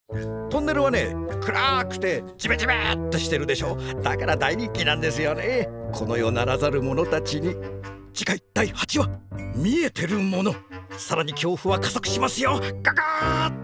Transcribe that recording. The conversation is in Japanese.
トンネルはね、暗くてジメジメっとしてるでしょ。だから大人気なんですよね。この世ならざる者たちに。次回第8話、見えてるもの。さらに恐怖は加速しますよ。ガガーッ